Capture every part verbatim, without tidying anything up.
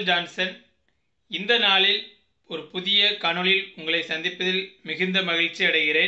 Michael Johnson. இந்த நாளில் ஒரு புதிய காணொளியில் உங்களை சந்திப்பதில் மிகுந்த மகிழ்ச்சி அடைகிறேன்.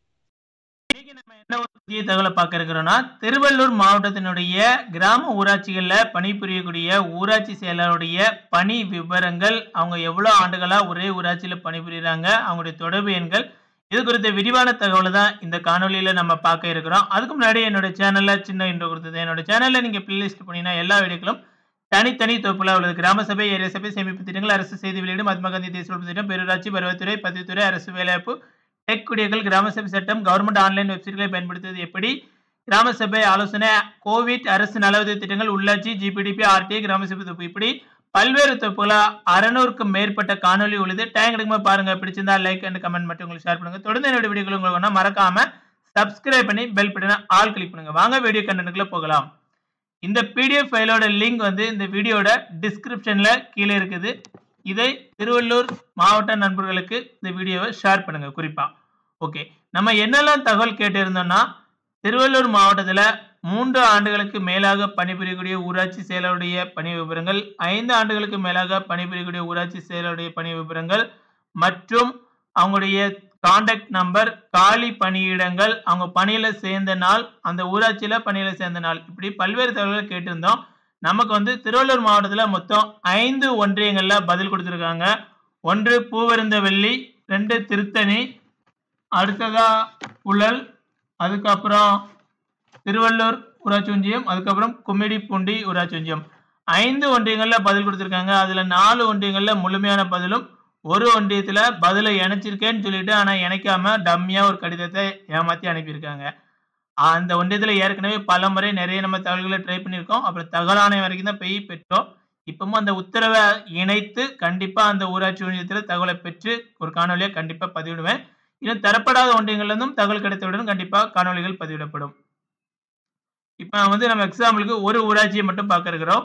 இன்னைக்கு நம்ம என்ன ஒரு புதிய தகவலை பார்க்க இருக்கிறோம்னா, திருவள்ளூர் மாவட்டத்தினுடைய கிராம ஊராட்சிகளில் பணிபுரியக்கூடிய ஊராட்சி செயலாளருடைய பணி விவரங்கள், அவங்க எவ்வளோ ஆண்டுகளா ஒரே ஊராட்சியில் பணிபுரியுறாங்க, அவங்களுடைய தொடர்பு எண்கள், இது குறித்த விரிவான தகவலை தான் இந்த காணொலியில் நம்ம பார்க்க இருக்கிறோம். அதுக்கு முன்னாடி என்னோட சேனலில் சின்ன இன்ட்ரோ கொடுத்தது. என்னோட சேனலில் நீங்கள் பிளேலிஸ்ட் பண்ணினா எல்லா வீடியோக்களும் தனித்தனி தொகுப்புல உள்ளது. கிராம சபை, ஏரியா சபை, சேமிப்பு திட்டங்கள், அரசு செய்தி வெளியீடு, மகாத்மா காந்தி தேசிய ஒழிப்பு திட்டம், பேரூராட்சி, பருவத்துறை, பதிவுத்துறை, அரசு வேலைவாய்ப்பு, டெக் குடியர்கள், கிராம சபை சட்டம், கவர்மெண்ட் ஆன்லைன் வெப்சைட்களை பயன்படுத்துவது எப்படி, கிராம சபை ஆலோசனை, கோவிட், அரசு நலவுதவி திட்டங்கள், உள்ளாட்சி, ஜிபிடிபி, ஆர்டிஐ, கிராம சபை தொகுப்பு, இப்படி பல்வேறு தொகுப்புகளா அறுநூறுக்கும் மேற்பட்ட காணொலி உள்ளது. டைம் கிடைக்குமா பாருங்க. பிடிச்சிருந்தா லைக் அண்ட் கமெண்ட் மட்டும் உங்களுக்கு ஷேர் பண்ணுங்க. தொடர்ந்து என்னோட வீடியோக்கள் உங்களுக்கு மறக்காம சப்ஸ்கிரைப் பண்ணி பெல் பட்டனை ஆல் கிளிக் பண்ணுங்க. வாங்க வீடியோ கண்டென்ட்குள்ள போகலாம். இந்த பிடிஎஃப் ஃபைலோட லிங்க் வந்து இந்த வீடியோட டிஸ்கிரிப்ஷன்ல கீழே இருக்குது. இதை திருவள்ளூர் மாவட்ட நண்பர்களுக்கு இந்த வீடியோவை ஷேர் பண்ணுங்க குறிப்பா. ஓகே, நம்ம என்னெல்லாம் தகவல் கேட்டிருந்தோம்னா, திருவள்ளூர் மாவட்டத்தில் மூன்று ஆண்டுகளுக்கு மேலாக பணிபுரியக்கூடிய ஊராட்சி செயலருடைய பணி விவரங்கள், ஐந்து ஆண்டுகளுக்கு மேலாக பணிபுரியக்கூடிய ஊராட்சி செயலருடைய பணி விவரங்கள் மற்றும் அவங்களுடைய கான்டாக்ட் நம்பர், காலி பணியிடங்கள், அவங்க பணியில சேர்ந்த நாள், அந்த ஊராட்சியில பணியில சேர்ந்த நாள், இப்படி பல்வேறு தகவல்கள் கேட்டிருந்தோம். நமக்கு வந்து திருவள்ளூர் மாவட்டத்தில் மொத்தம் ஐந்து ஒன்றியங்கள்ல பதில் கொடுத்துருக்காங்க. ஒன்று பூவருந்தவெள்ளி, ரெண்டு திருத்தணி, அடுத்ததா புழல், அதுக்கப்புறம் திருவள்ளூர் ஊராட்சி ஒன்றியம், அதுக்கப்புறம் கும்மிடிப்பூண்டி ஊராட்சி ஒன்றியம். ஐந்து ஒன்றியங்கள்ல பதில் கொடுத்துருக்காங்க. அதுல நாலு ஒன்றியங்கள்ல முழுமையான பதிலும், ஒரு ஒன்றியத்துல பதிலை இணைச்சிருக்கேன்னு சொல்லிட்டு ஆனா இணைக்காம டம்மியா ஒரு கடிதத்தை ஏமாத்தி அனுப்பியிருக்காங்க. அந்த ஒன்றியத்துல ஏற்கனவே பல முறை நிறைய நம்ம தகவல்களை ட்ரை பண்ணியிருக்கோம். அப்புறம் தகவல் ஆணையம் வரைக்கும் தான் போய் பெற்றோம். இப்பவும் அந்த உத்தரவை இணைத்து கண்டிப்பா அந்த ஊராட்சி ஒன்றியத்துல தகவலை பெற்று ஒரு காணொலியை கண்டிப்பா பதிவிடுவேன். இன்னும் தரப்படாத ஒன்றியங்கள்ல இருந்தும் தகவல் கிடைத்தவுடன் கண்டிப்பா காணொலிகள் பதிவிடப்படும். இப்ப வந்து நம்ம எக்ஸாம்பிளுக்கு ஒரு ஊராட்சியை மட்டும் பார்க்க இருக்கிறோம்.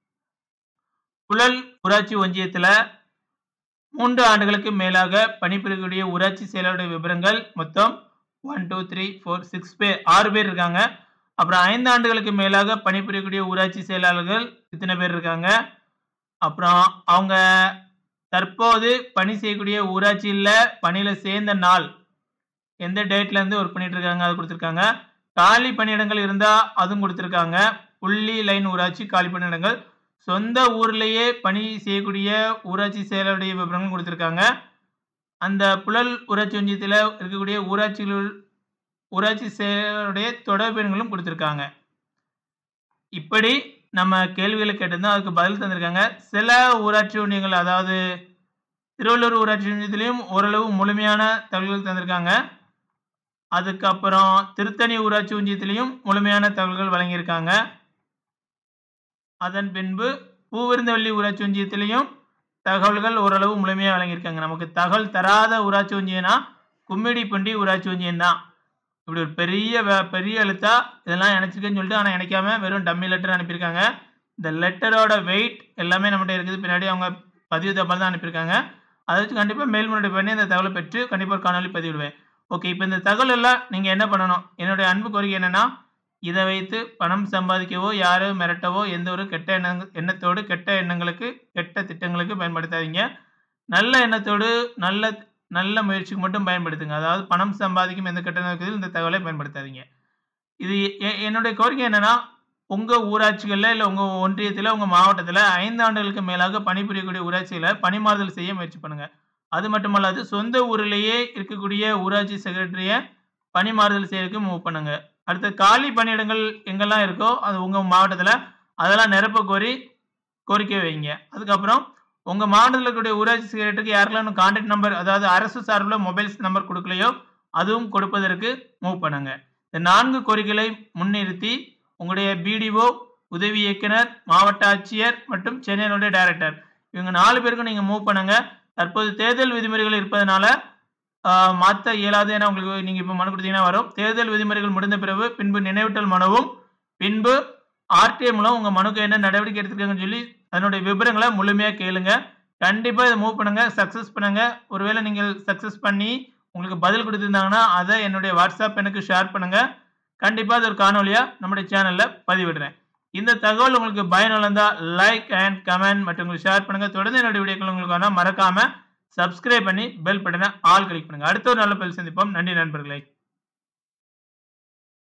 புழல் ஊராட்சி ஒன்றியத்துல மூன்று ஆண்டுகளுக்கு மேலாக பணிபுரியக்கூடிய ஊராட்சி செயலாளருடைய விவரங்கள் மொத்தம் one two three four six பேர் ஆறு பேர் இருக்காங்க. அப்புறம் ஐந்து ஆண்டுகளுக்கு மேலாக பணிபுரியக்கூடிய ஊராட்சி செயலாளர்கள் இத்தனை பேர் இருக்காங்க. அப்புறம் அவங்க தற்போது பணி செய்யக்கூடிய ஊராட்சியில் பணியில சேர்ந்த நாள், எந்த டேட்ல இருந்து ஒர்க் பண்ணிட்டு இருக்காங்க அது கொடுத்துருக்காங்க. காலி பணியிடங்கள் இருந்தா அதுவும் கொடுத்துருக்காங்க. புள்ளி லைன் ஊராட்சி காலி பணியிடங்கள், சொந்த ஊர்லேயே பணி செய்யக்கூடிய ஊராட்சி செயலருடைய விவரங்கள் கொடுத்துருக்காங்க. அந்த புழல் ஊராட்சி ஒன்றியத்தில் இருக்கக்கூடிய ஊராட்சிகள் ஊராட்சி செயலருடைய தொடர்பு எண்களும் கொடுத்துருக்காங்க. இப்படி நம்ம கேள்விகளை கேட்டிருந்தோம், அதுக்கு பதில் தந்திருக்காங்க. சில ஊராட்சி ஒன்றியங்கள், அதாவது திருவள்ளூர் ஊராட்சி ஒன்றியத்திலையும் ஓரளவு முழுமையான தகவல்கள் தந்திருக்காங்க. அதுக்கப்புறம் திருத்தணி ஊராட்சி ஒன்றியத்திலையும் முழுமையான தகவல்கள் வழங்கியிருக்காங்க. அதன் பின்பு பூவிருந்தவெள்ளி ஊராட்சி ஒன்றியத்திலையும் தகவல்கள் ஓரளவு முழுமையாக வழங்கியிருக்காங்க. நமக்கு தகவல் தராத ஊராட்சி ஒன்றியம்னா கும்மிடிப்பூண்டி ஊராட்சி ஒன்றியம் தான். இப்படி ஒரு பெரிய பெரிய எழுத்தா இதெல்லாம் இணைச்சிருக்கேன்னு சொல்லிட்டு ஆனால் இணைக்காம வெறும் டம்மி லெட்டர் அனுப்பியிருக்காங்க. இந்த லெட்டரோட வெயிட் எல்லாமே நம்மகிட்ட இருக்குது. பின்னாடி அவங்க பதிவு தகவல் தான் அனுப்பியிருக்காங்க. அதை வச்சு கண்டிப்பாக மேல்முறை பண்ணி அந்த தகவலை பெற்று கண்டிப்பாக ஒரு காணொலி பதிவிடுவேன். ஓகே, இப்போ இந்த தகவல் எல்லாம் நீங்கள் என்ன பண்ணணும், என்னுடைய அன்பு கோரிக்கை என்னென்னா, இதை வைத்து பணம் சம்பாதிக்கவோ யாரும் மிரட்டவோ எந்த ஒரு கெட்ட எண்ணங் எண்ணத்தோடு கெட்ட எண்ணங்களுக்கு கெட்ட திட்டங்களுக்கு பயன்படுத்தாதீங்க. நல்ல எண்ணத்தோடு நல்ல நல்ல முயற்சிக்கு மட்டும் பயன்படுத்துங்க. அதாவது பணம் சம்பாதிக்கும் எந்த கெட்ட நோக்கத்தில் இந்த தகவலை பயன்படுத்தாதீங்க. இது என்னுடைய கோரிக்கை என்னென்னா, உங்கள் ஊராட்சிகளில் இல்லை உங்கள் ஒன்றியத்தில் உங்கள் மாவட்டத்தில் ஐந்து ஆண்டுகளுக்கு மேலாக பணிபுரியக்கூடிய ஊராட்சியில் பணிமாறுதல் செய்ய முயற்சி பண்ணுங்கள். அது மட்டுமல்லாது சொந்த ஊரிலேயே இருக்கக்கூடிய ஊராட்சி செக்ரட்டரியை பணிமாறுதல் செய்யறதுக்கு மூவ் பண்ணுங்க. அடுத்த காலி பணியிடங்கள் எங்கெல்லாம் இருக்கோ அது உங்கள் மாவட்டத்தில் அதெல்லாம் நிரப்ப கோரி கோரிக்கை வைங்க. அதுக்கப்புறம் உங்கள் மாவட்டத்தில் இருக்கக்கூடிய ஊராட்சி செக்ரட்டரிக்கு யாருக்கெல்லாம் கான்டாக்ட் நம்பர், அதாவது அரசு சார்பில் மொபைல்ஸ் நம்பர் கொடுக்கலையோ அதுவும் கொடுப்பதற்கு மூவ் பண்ணுங்க. இந்த நான்கு கோரிக்கைகளை முன்னிறுத்தி உங்களுடைய பிடிஓ, உதவி இயக்குனர், மாவட்ட ஆட்சியர் மற்றும் சென்னையினுடைய டைரக்டர், இவங்க நாலு பேருக்கும் நீங்கள் மூவ் பண்ணுங்க. தற்போது தேர்தல் விதிமுறைகள் இருப்பதனால மாற்ற இயலாது என உங்களுக்கு நீங்கள் இப்போ மனு கொடுத்தீங்கன்னா வரும். தேர்தல் விதிமுறைகள் முடிந்த பிறகு பின்பு நினைவூட்டல் மனுவும் பின்பு ஆர்டிஐ மூலம் உங்கள் மனுக்கு என்ன நடவடிக்கை எடுத்துருக்காங்கன்னு சொல்லி அதனுடைய விவரங்களை முழுமையாக கேளுங்க. கண்டிப்பாக இதை மூவ் பண்ணுங்க, சக்ஸஸ் பண்ணுங்க. ஒருவேளை நீங்கள் சக்ஸஸ் பண்ணி உங்களுக்கு பதில் கொடுத்துருந்தாங்கன்னா அதை என்னுடைய வாட்ஸ்அப் எனக்கு ஷேர் பண்ணுங்க. கண்டிப்பாக அது ஒரு காணொலியாக நம்முடைய சேனலில் பதிவிடுறேன். இந்த தகவல் உங்களுக்கு பயனுள்ளதா லைக் அண்ட் கமெண்ட் மற்றும் ஷேர் பண்ணுங்க. தொடர்ந்து என்னுடைய வீடியோக்கள் உங்களுக்கு மறக்காம சப்ஸ்கிரைப் பண்ணி பெல் பட்டனை ஆல் கிளிக் பண்ணுங்க. அடுத்த ஒரு நல்ல பதில் சந்திப்போம். நன்றி நண்பர்களே.